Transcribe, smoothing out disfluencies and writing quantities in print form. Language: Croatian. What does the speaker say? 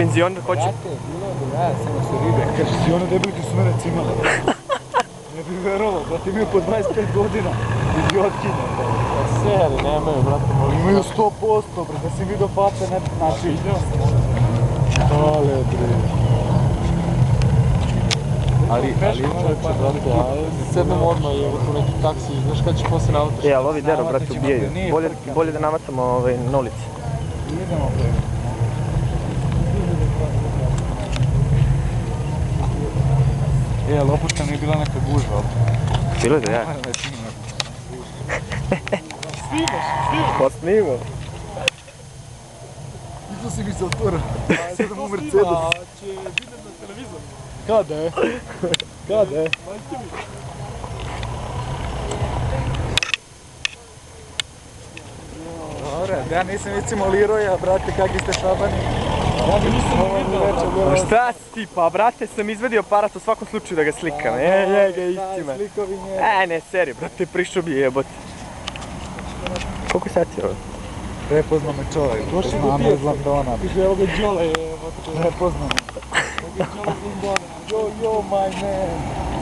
penzioner hoće... Brate, bilo je da ja samo se ribe. Kaže, si ono debelike su mene cimale. Ne bi verovao, brate, imaju po 25 godina. Idiotkinja, brate. Seri nemaju, brate, Imaju 100%, brate, da si vidio face, ne znači. Ale, bre. Ali čovječe, brate, a sednem odmah i evo tu neki taksi, znaš kada će poslije na auto? Ali ovi dero, brate, ubijaju. Bolje da namatamo na ulici. Idemo, bre. Ali opušta mi je bila neka gužva. Bilo je da ja. Pa snimam. Isto si mi se otvora. Sedam u Mercedes. Će vidim na televizoru. Kada je? Kada je? Dobre, ja nisam recimo Liroja, brate, kakvi ste šabani. Ja bi nisam vidio. Pa šta si ti, pa brate sam izvedio aparat u svakom slučaju da ga slikam. Je ga istima. Slikovi nije. Ne, seri, brate, prišao bi jebote. Koliko sati je ovo? Prepoznao me čovjek, znam me iz Londona. Kaže, evo ga Đole je, evo te. Prepoznao me. Yo, my man.